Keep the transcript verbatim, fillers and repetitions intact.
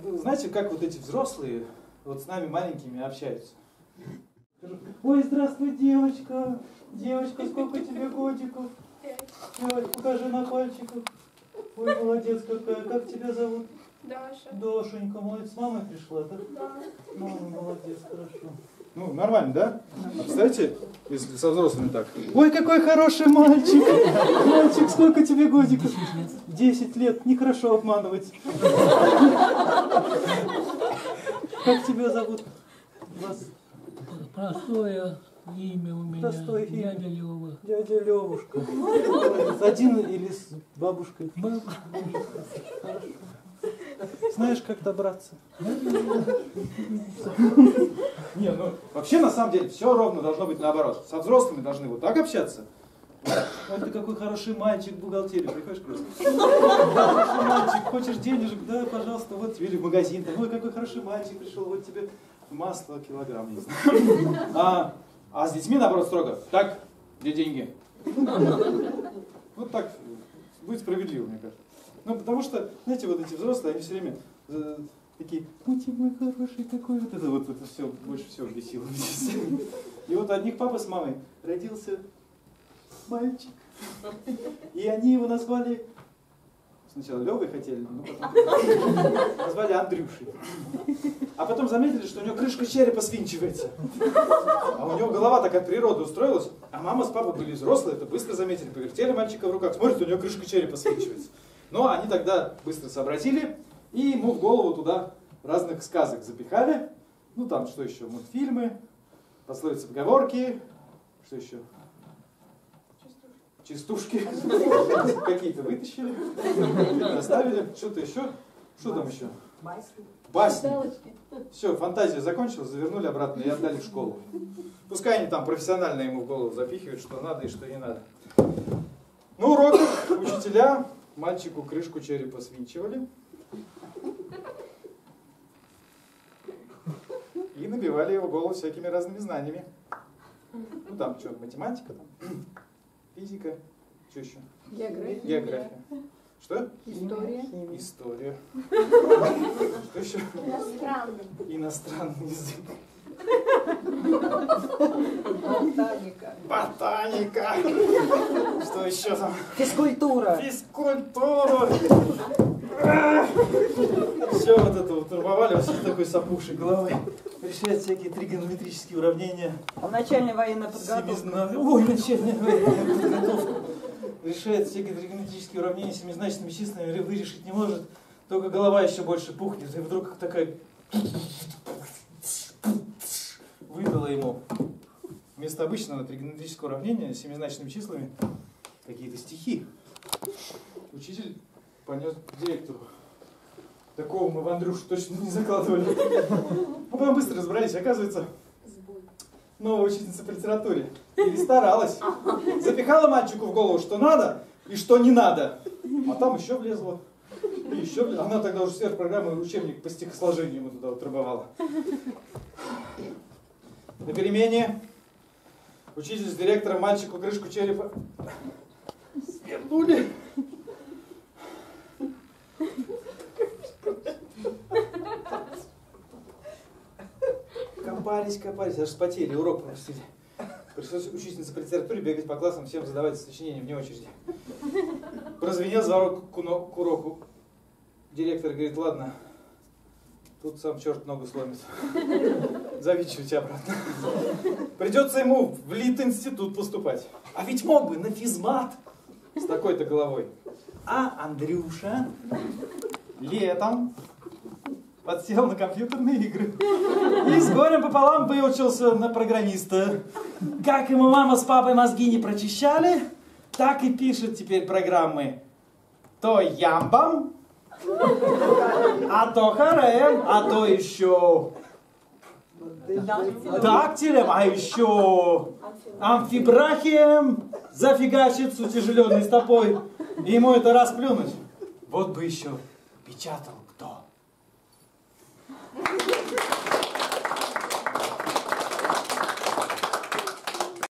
знаете, как вот эти взрослые вот с нами маленькими общаются? Ой, здравствуй, девочка. Девочка, сколько тебе годиков? Ой, покажи на пальчиках. Ой, молодец какая. Как тебя зовут? Даша. Дашенька, молодец. С мамой пришла, да? Да. Мама, молодец, хорошо. Ну, нормально, да? А представьте, если со взрослыми так. Ой, какой хороший мальчик. Мальчик, сколько тебе годиков? Десять лет. Нехорошо обманывать. Как тебя зовут? Вас? Простое имя у меня. Простое имя. Дядя Лёва. Дядя Левушка. Один или с бабушкой? Бабушка. Хорошо. Знаешь, как добраться? Не, ну вообще на самом деле все ровно должно быть наоборот. Со взрослыми должны вот так общаться. Ой, ты какой хороший мальчик в бухгалтерию. Приходишь, просто. Хороший мальчик, хочешь денежек? Да, пожалуйста, вот тебе или в магазин. Ой, какой хороший мальчик пришел, вот тебе масло килограмм, не знаю. А, а с детьми наоборот строго. Так, где деньги? Вот так будет справедливо, мне кажется. Ну, потому что, знаете, вот эти взрослые, они все время э, такие, ой, ты мой хороший, какой вот это вот, это все больше всего бесило. И вот у одних папа с мамой родился мальчик. И они его назвали, сначала Левой хотели, но потом назвали Андрюшей. А потом заметили, что у него крышка черепа свинчивается. А у него голова так от природы устроилась, а мама с папой были взрослые, это быстро заметили, повертели мальчика в руках, смотрят, у него крышка черепа свинчивается. Но они тогда быстро сообразили и ему в голову туда разных сказок запихали. Ну там что еще? Мультфильмы, пословицы, поговорки, что еще? Частушки. Какие-то вытащили, оставили, что-то еще. Что там еще? Басни. Все, фантазия закончилась, завернули обратно и отдали в школу. Пускай они там профессионально ему в голову запихивают, что надо и что не надо. Ну, уроках учителя мальчику крышку черепа свинчивали и набивали его голову всякими разными знаниями. Ну там что, математика, там, физика, что еще? География. География. Что? История. История. Что еще? Иностранный. Иностранный язык. Ботаника. Ботаника. Что еще там? Физкультура. Физкультуру. Все вот это вот турбовали, вообще такой с опухшей головой. Решает всякие тригонометрические уравнения. А начальная военная подготовка? Семизна... Ой, начальная военная подготовка. Решает всякие тригонометрические уравнения семизначными числами, вырешить не может. Только голова еще больше пухнет. И вдруг такая... выдала ему вместо обычного тригонометрического уравнения с семизначными числами какие-то стихи. Учитель понес к директору. Такого мы в Андрюшу точно не закладывали. Ну, потом быстро разобрались. Оказывается, новая учительница по литературе перестаралась. Запихала мальчику в голову, что надо и что не надо. А там еще влезло. И еще влезло. Она тогда уже сверх программы учебник по стихосложению ему туда вот трамбовала. На перемене учитель с директором мальчику крышку черепа свернули. Копались, копались, аж спотели, урок пропустили. Пришлось учительнице по литературе бегать по классам, всем задавать сочинения вне очереди. Прозвенел звонок к уроку. Директор говорит, ладно, тут сам черт ногу сломит. Завичивайте обратно. Придется ему в Литинститут поступать. А ведь мог бы на физмат с такой-то головой. А Андрюша летом подсел на компьютерные игры и с горем пополам выучился на программиста. Как ему мама с папой мозги не прочищали, так и пишет теперь программы. То ямбом, а то харэм, а то еще дактилем, а еще амфибрахием зафигачит с утяжеленной стопой. И ему это расплюнуть. Вот бы еще печатал.